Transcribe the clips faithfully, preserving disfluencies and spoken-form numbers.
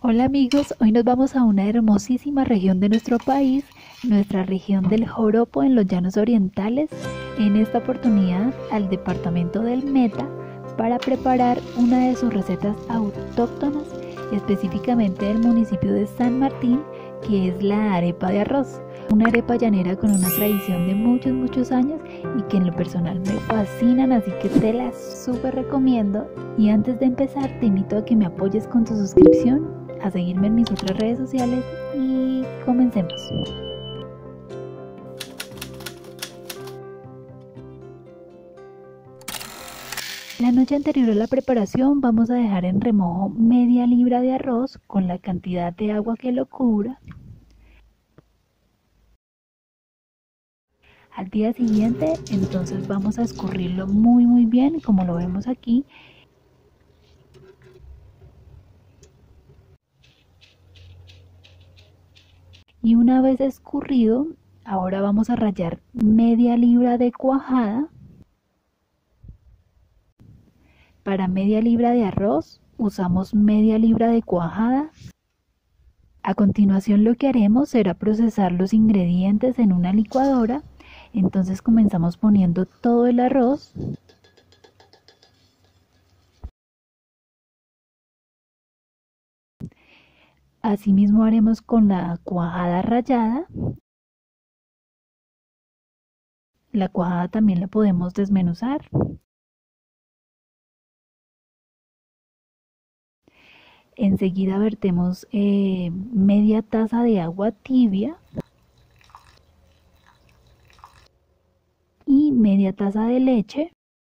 Hola amigos, hoy nos vamos a una hermosísima región de nuestro país, nuestra región del Joropo en los Llanos Orientales, en esta oportunidad al departamento del Meta para preparar una de sus recetas autóctonas, específicamente del municipio de San Martín, que es la arepa de arroz. Una arepa llanera con una tradición de muchos muchos años y que en lo personal me fascinan, así que te la súper recomiendo. Y antes de empezar te invito a que me apoyes con tu suscripción, a seguirme en mis otras redes sociales y comencemos. La noche anterior a la preparación vamos a dejar en remojo media libra de arroz con la cantidad de agua que lo cubra. Al día siguiente entonces vamos a escurrirlo muy muy bien, como lo vemos aquí. Y una vez escurrido, ahora vamos a rallar media libra de cuajada. Para media libra de arroz usamos media libra de cuajada. A continuación lo que haremos será procesar los ingredientes en una licuadora. Entonces comenzamos poniendo todo el arroz. Asimismo haremos con la cuajada rallada. La cuajada también la podemos desmenuzar. Enseguida vertemos eh, media taza de agua tibia y media taza de leche.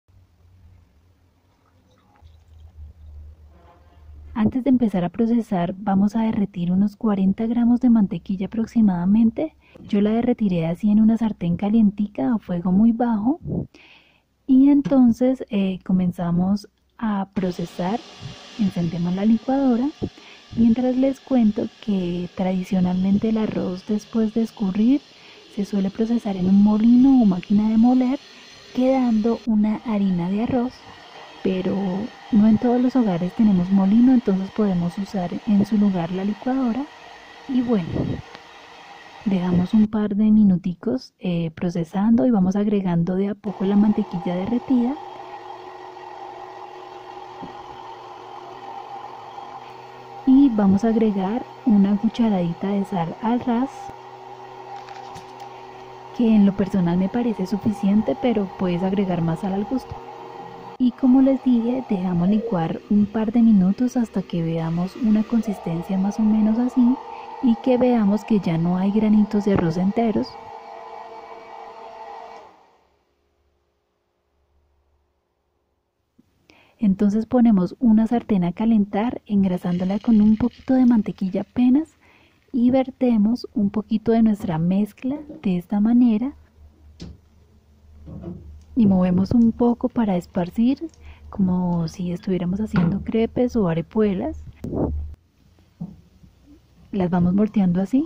Antes de empezar a procesar vamos a derretir unos cuarenta gramos de mantequilla aproximadamente. Yo la derretiré así en una sartén calientica a fuego muy bajo. Y entonces eh, comenzamos a procesar. Encendemos la licuadora. Mientras les cuento que tradicionalmente el arroz después de escurrir se suele procesar en un molino o máquina de moler, quedando una harina de arroz. Pero no en todos los hogares tenemos molino, entonces podemos usar en su lugar la licuadora. Y bueno, dejamos un par de minuticos eh, procesando y vamos agregando de a poco la mantequilla derretida. Y vamos a agregar una cucharadita de sal al ras, que en lo personal me parece suficiente, pero puedes agregar más sal al gusto. Y como les dije, dejamos licuar un par de minutos hasta que veamos una consistencia más o menos así y que veamos que ya no hay granitos de arroz enteros. Entonces ponemos una sartén a calentar, engrasándola con un poquito de mantequilla apenas, y vertemos un poquito de nuestra mezcla de esta manera. Y movemos un poco para esparcir, como si estuviéramos haciendo crepes o arepuelas. Las vamos volteando así.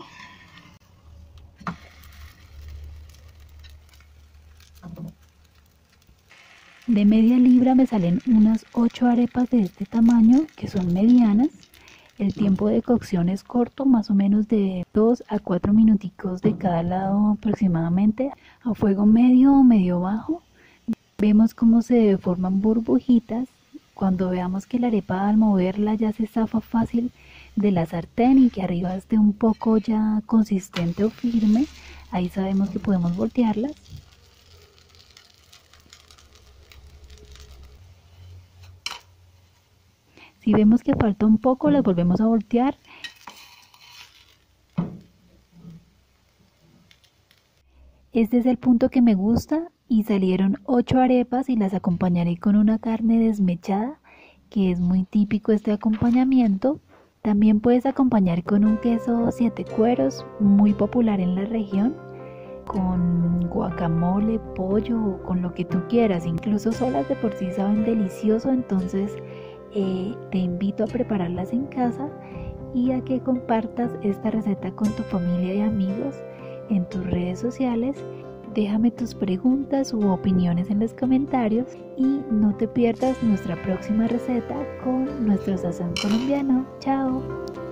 De media libra me salen unas ocho arepas de este tamaño, que son medianas. El tiempo de cocción es corto, más o menos de dos a cuatro minuticos de cada lado aproximadamente, a fuego medio o medio bajo. Vemos cómo se forman burbujitas. Cuando veamos que la arepa al moverla ya se zafa fácil de la sartén y que arriba esté un poco ya consistente o firme, ahí sabemos que podemos voltearlas. Si vemos que falta un poco, las volvemos a voltear. Este es el punto que me gusta. Y salieron ocho arepas y las acompañaré con una carne desmechada, que es muy típico este acompañamiento. También puedes acompañar con un queso siete cueros, muy popular en la región, con guacamole, pollo o con lo que tú quieras. Incluso solas de por sí saben delicioso, entonces eh, te invito a prepararlas en casa y a que compartas esta receta con tu familia y amigos en tus redes sociales. Déjame tus preguntas u opiniones en los comentarios y no te pierdas nuestra próxima receta con nuestro sazón colombiano. ¡Chao!